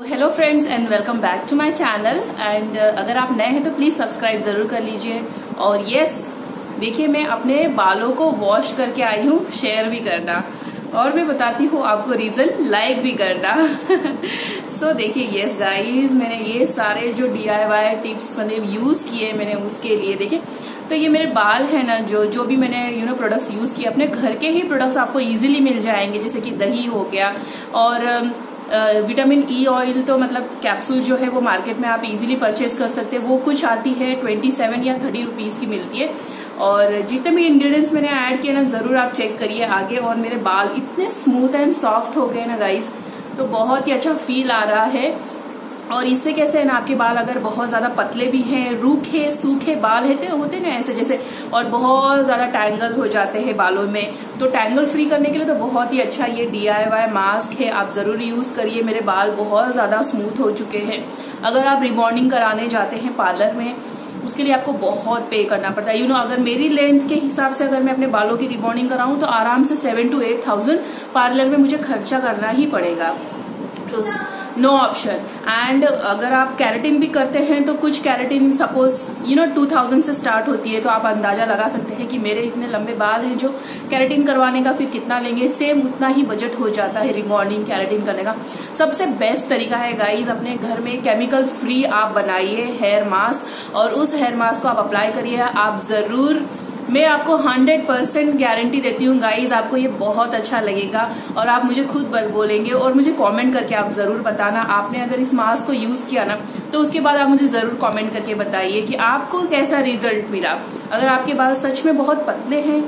Hello friends and welcome back to my channel. And अगर आप नए हैं तो प्लीज सब्सक्राइब जरूर कर लीजिए। और यस, देखिए मैं अपने बालों को वॉश करके आई हूँ, शेयर भी करना और मैं बताती हूँ आपको रीजन, लाइक भी करना। सो देखिए यस गाइस, मैंने ये सारे जो DIY टिप्स मैंने यूज किए मैंने उसके लिए, देखिए तो ये मेरे बाल है ना, जो भी मैंने प्रोडक्ट्स यूज किए, अपने घर के ही प्रोडक्ट्स आपको इजीली मिल जाएंगे, जैसे कि दही हो गया और विटामिन ई ऑयल, तो मतलब कैप्सूल जो है वो मार्केट में आप इजीली परचेज कर सकते हैं। वो कुछ आती है 27 या 30 रुपीज की मिलती है। और जितने भी इंग्रेडिएंट्स मैंने ऐड किए ना, जरूर आप चेक करिए आगे। और मेरे बाल इतने स्मूथ एंड सॉफ्ट हो गए ना गाइस, तो बहुत ही अच्छा फील आ रहा है। और इससे कैसे है ना, आपके बाल अगर बहुत ज्यादा पतले भी हैं, रूखे सूखे बाल होते ना ऐसे जैसे, और बहुत ज्यादा टैंगल हो जाते हैं बालों में, तो टैंगल फ्री करने के लिए तो बहुत ही अच्छा ये DIY मास्क है, आप जरूर यूज करिए। मेरे बाल बहुत ज्यादा स्मूथ हो चुके हैं। अगर आप रिबॉन्डिंग कराने जाते हैं पार्लर में, उसके लिए आपको बहुत पे करना पड़ता है। अगर मेरी लेंथ के हिसाब से अगर मैं अपने बालों की रिबॉन्डिंग कराऊं तो आराम से 7 to 8,000 पार्लर में मुझे खर्चा करना ही पड़ेगा, तो नो ऑप्शन। एंड अगर आप कैरेटिन भी करते हैं तो कुछ कैरेटिन सपोज 2000 से स्टार्ट होती है, तो आप अंदाजा लगा सकते हैं कि मेरे इतने लंबे बाल हैं, जो कैरेटिन करवाने का फिर कितना लेंगे, सेम उतना ही बजट हो जाता है रिबॉन्डिंग कैरेटिन करने का। सबसे बेस्ट तरीका है गाइज, अपने घर में केमिकल फ्री आप बनाइए हेयर मास्क, और उस हेयर मास्क को आप अप्लाई करिए। आप जरूर, मैं आपको 100% गारंटी देती हूँ गाइज, आपको ये बहुत अच्छा लगेगा और आप मुझे खुद बोलेंगे। और मुझे कमेंट करके आप जरूर बताना, आपने अगर इस मास्क को यूज किया ना, तो उसके बाद आप मुझे जरूर कमेंट करके बताइए कि आपको कैसा रिजल्ट मिला। अगर आपके बाल सच में बहुत पतले हैं,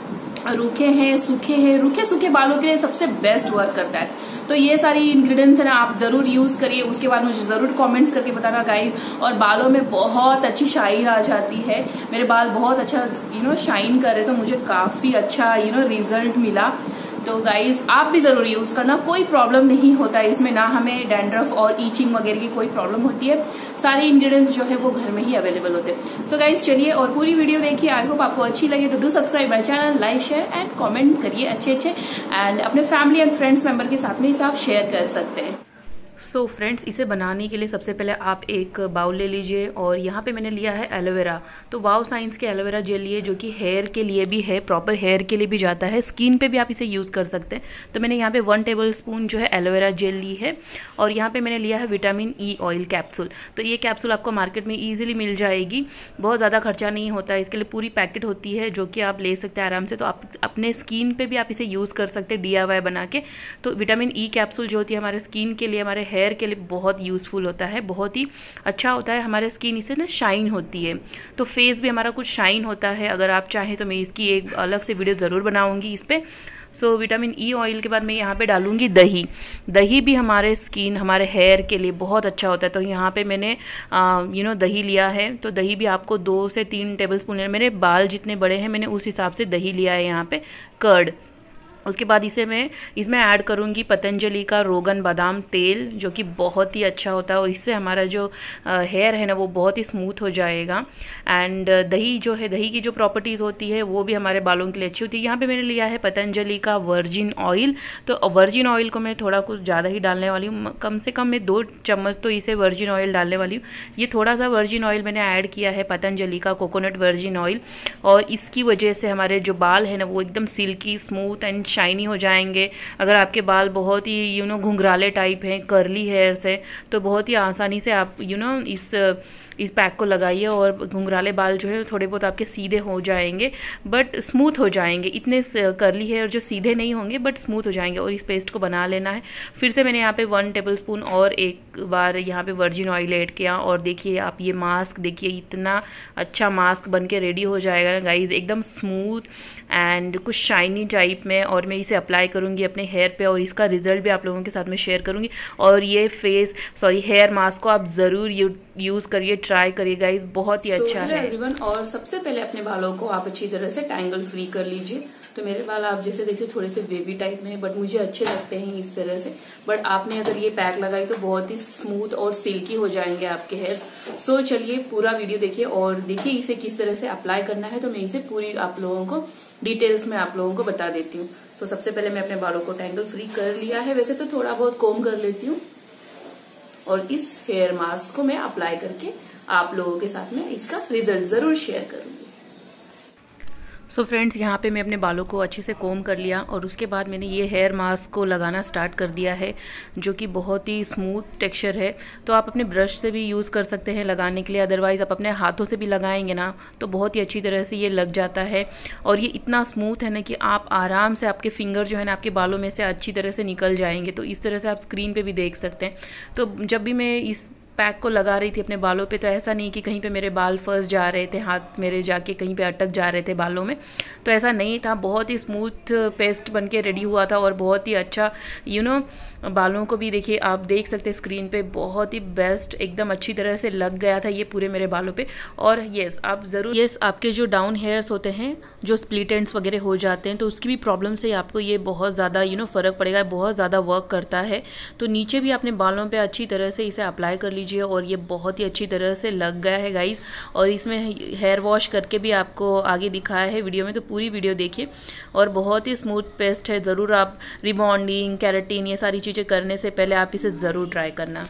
रूखे हैं, सूखे हैं, रूखे सूखे बालों के लिए सबसे बेस्ट वर्क करता है। तो ये सारी इंग्रेडिएंट्स है ना, आप जरूर यूज करिए। उसके बाद मुझे जरूर कमेंट्स करके बताना गाइज। और बालों में बहुत अच्छी शाइन आ जाती है, मेरे बाल बहुत अच्छा शाइन कर रहे, तो मुझे काफी अच्छा रिजल्ट मिला। तो गाइज आप भी जरूर यूज करना, कोई प्रॉब्लम नहीं होता है इसमें, ना हमें डैंड्रफ और ईचिंग वगैरह की कोई प्रॉब्लम होती है। सारे इंग्रेडिएंट्स जो है वो घर में ही अवेलेबल होते हैं। सो गाइज चलिए और पूरी वीडियो देखिए, आई होप आपको अच्छी लगे तो do subscribe my channel, like share and comment करिए अच्छे एंड अपने फैमिली एंड फ्रेंड्स मेंबर के साथ में इसे आप शेयर कर सकते हैं। सो फ्रेंड्स, इसे बनाने के लिए सबसे पहले आप एक बाउल ले लीजिए, और यहाँ पे मैंने लिया है एलोवेरा। तो वाव साइंस के एलोवेरा जेल लिए, जो कि हेयर के लिए भी है, प्रॉपर हेयर के लिए भी जाता है, स्किन पे भी आप इसे यूज़ कर सकते हैं। तो मैंने यहाँ पे 1 टेबलस्पून जो है एलोवेरा जेल ली है। और यहाँ पे मैंने लिया है विटामिन ई ऑयल कैप्सूल। तो ये कैप्सूल आपको मार्केट में ईजिली मिल जाएगी, बहुत ज़्यादा खर्चा नहीं होता है इसके लिए, पूरी पैकेट होती है जो कि आप ले सकते हैं आराम से। तो आप अपने स्किन पे भी आप इसे यूज़ कर सकते हैं DIY बना के। तो विटामिन ई कैप्सूल जो होती है हमारे स्किन के लिए, हमारे हेयर के लिए बहुत यूज़फुल होता है, बहुत ही अच्छा होता है। हमारे स्किन इससे ना शाइन होती है, तो फेस भी हमारा कुछ शाइन होता है। अगर आप चाहें तो मैं इसकी एक अलग से वीडियो ज़रूर बनाऊंगी इस पर। सो विटामिन ई ऑयल के बाद मैं यहाँ पे डालूंगी दही। दही भी हमारे स्किन, हमारे हेयर के लिए बहुत अच्छा होता है। तो यहाँ पे मैंने दही लिया है। तो दही भी आपको 2 से 3 टेबलस्पून लेना, मेरे बाल जितने बड़े हैं मैंने उस हिसाब से दही लिया है यहाँ पे। कर्ड, उसके बाद इसमें ऐड करूँगी पतंजलि का रोगन बादाम तेल, जो कि बहुत ही अच्छा होता है, और इससे हमारा जो हेयर है ना वो बहुत ही स्मूथ हो जाएगा। एंड दही जो है, दही की जो प्रॉपर्टीज़ होती है वो भी हमारे बालों के लिए अच्छी होती है। यहाँ पे मैंने लिया है पतंजलि का वर्जिन ऑयल। तो वर्जिन ऑयल को मैं थोड़ा कुछ ज़्यादा ही डालने वाली हूँ, कम से कम मैं 2 चम्मच तो इसे वर्जिन ऑयल डालने वाली हूँ। ये थोड़ा सा वर्जिन ऑयल मैंने ऐड किया है, पतंजलि का कोकोनट वर्जिन ऑयल, और इसकी वजह से हमारे जो बाल है ना वो एकदम सिल्की, स्मूथ एंड शाइनी हो जाएंगे। अगर आपके बाल बहुत ही घुंघराले टाइप हैं, कर्ली हेयर्स है, तो बहुत ही आसानी से आप इस पैक को लगाइए, और घुंघराले बाल जो है थोड़े बहुत आपके सीधे हो जाएंगे, बट स्मूथ हो जाएंगे। इतने कर्ली हेयर जो सीधे नहीं होंगे बट स्मूथ हो जाएंगे। और इस पेस्ट को बना लेना है। फिर से मैंने यहाँ पे 1 टेबलस्पून और एक बार यहाँ पे वर्जिन ऑयल ऐड किया, और देखिए आप ये मास्क देखिए, इतना अच्छा मास्क बन के रेडी हो जाएगा ना गाइज, एकदम स्मूथ एंड कुछ शाइनी टाइप में। और मैं इसे अप्लाई करूँगी अपने हेयर पे, और इसका रिजल्ट भी आप लोगों के साथ में शेयर करूँगी। और ये हेयर मास्क को आप ज़रूर यूज़ करिए, ट्राई करिए गाइज, बहुत ही अच्छा है एवरीवन। और सबसे पहले अपने बालों को आप अच्छी तरह से टैंगल फ्री कर लीजिए। तो मेरे बाल आप जैसे देखिए थोड़े से बेबी टाइप में है, बट मुझे अच्छे लगते हैं इस तरह से। बट आपने अगर ये पैक लगाई तो बहुत ही स्मूथ और सिल्की हो जाएंगे आपके हेयर्स। सो चलिए पूरा वीडियो देखिए और देखिए इसे किस तरह से अप्लाई करना है। तो मैं इसे पूरी आप लोगों को डिटेल्स में आप लोगों को बता देती हूँ। तो सबसे पहले मैं अपने बालों को टैंगल फ्री कर लिया है, वैसे तो थोड़ा बहुत कोम कर लेती हूँ। और इस हेयर मास्क को मैं अप्लाई करके आप लोगों के साथ में इसका रिजल्ट जरूर शेयर करूंगी। सो फ्रेंड्स, यहाँ पे मैं अपने बालों को अच्छे से कोम कर लिया और उसके बाद मैंने ये हेयर मास्क को लगाना स्टार्ट कर दिया है, जो कि बहुत ही स्मूथ टेक्सचर है। तो आप अपने ब्रश से भी यूज़ कर सकते हैं लगाने के लिए, अदरवाइज़ आप अपने हाथों से भी लगाएंगे ना तो बहुत ही अच्छी तरह से ये लग जाता है। और ये इतना स्मूथ है ना कि आप आराम से, आपके फिंगर जो है ना आपके बालों में से अच्छी तरह से निकल जाएंगे। तो इस तरह से आप स्क्रीन पर भी देख सकते हैं। तो जब भी मैं इस पैक को लगा रही थी अपने बालों पे, तो ऐसा नहीं कि कहीं पे मेरे बाल फंस जा रहे थे, हाथ मेरे जाके कहीं पे अटक जा रहे थे बालों में, तो ऐसा नहीं था। बहुत ही स्मूथ पेस्ट बनके रेडी हुआ था और बहुत ही अच्छा बालों को भी देखिए, आप देख सकते हैं स्क्रीन पे, बहुत ही बेस्ट एकदम अच्छी तरह से लग गया था ये पूरे मेरे बालों पे। और येस, आप ज़रूर, येस, आपके जो डाउन हेयर्स होते हैं, जो स्प्लिट एंड्स वगैरह हो जाते हैं, तो उसकी भी प्रॉब्लम से आपको ये बहुत ज़्यादा फ़र्क पड़ेगा, बहुत ज़्यादा वर्क करता है। तो नीचे भी अपने बालों पर अच्छी तरह से इसे अप्लाई कर लीजिए और ये बहुत ही अच्छी तरह से लग गया है गाइस। और इसमें हेयर वॉश करके भी आपको आगे दिखाया है वीडियो में, तो पूरी वीडियो देखिए। और बहुत ही स्मूथ पेस्ट है, ज़रूर आप रिबॉन्डिंग, केराटिन, ये सारी चीज़ें करने से पहले आप इसे ज़रूर ट्राई करना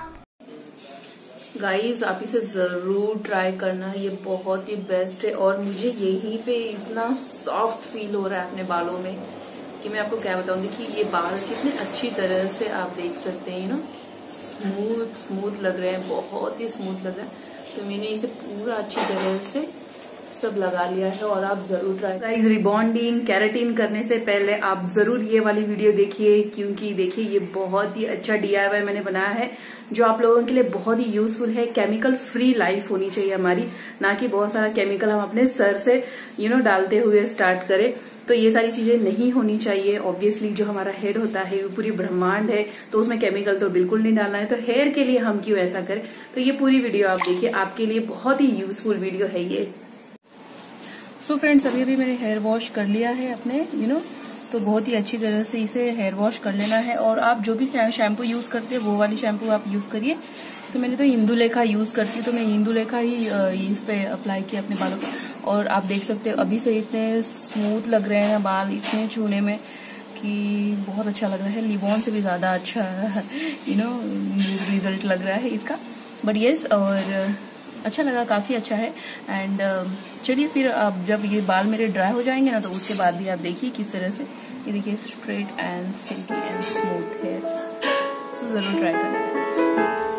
गाइस, आप इसे ज़रूर ट्राई करना, ये बहुत ही बेस्ट है। और मुझे यहीं पे इतना सॉफ्ट फील हो रहा है अपने बालों में कि मैं आपको क्या बताऊं। देखिए ये बाल कितने अच्छी तरह से आप देख सकते हैं, स्मूथ लग रहे हैं, बहुत ही स्मूथ लग रहा है। तो मैंने इसे पूरा अच्छी तरह से सब लगा लिया है और आप जरूर ट्राई गाइस। रिबॉन्डिंग, केराटिन करने से पहले आप जरूर ये वाली वीडियो देखिए, क्योंकि देखिए ये बहुत ही अच्छा DIY मैंने बनाया है, जो आप लोगों के लिए बहुत ही यूजफुल है। केमिकल फ्री लाइफ होनी चाहिए हमारी, ना कि बहुत सारा केमिकल हम अपने सर से डालते हुए स्टार्ट करें। तो ये सारी चीजें नहीं होनी चाहिए। ऑब्वियसली जो हमारा हेड होता है वो पूरी ब्रह्मांड है, तो उसमें केमिकल तो बिल्कुल नहीं डालना है। तो हेयर के लिए हम क्यों ऐसा करें। तो ये पूरी वीडियो आप देखिए, आपके लिए बहुत ही यूजफुल वीडियो है ये। सो फ्रेंड्स, अभी भी मैंने हेयर वॉश कर लिया है अपने तो बहुत ही अच्छी तरह से इसे हेयर वॉश कर लेना है। और आप जो भी शैम्पू यूज करते हैं वो वाली शैम्पू आप यूज करिए। तो मैंने तो इंदुलेखा यूज करती हूँ, तो मैं इंदुलेखा ही इस पे अप्लाई किया अपने बालों पर। और आप देख सकते हो अभी से इतने स्मूथ लग रहे हैं बाल, इतने छूने में कि बहुत अच्छा लग रहा है। लिवॉन से भी ज्यादा अच्छा रिजल्ट लग रहा है इसका। बट येस, और अच्छा लगा, काफ़ी अच्छा है। एंड चलिए फिर अब जब ये बाल मेरे ड्राई हो जाएंगे ना, तो उसके बाद भी आप देखिए किस तरह से ये देखिए straight and silky and smooth hair. So ज़रूर ट्राई करना।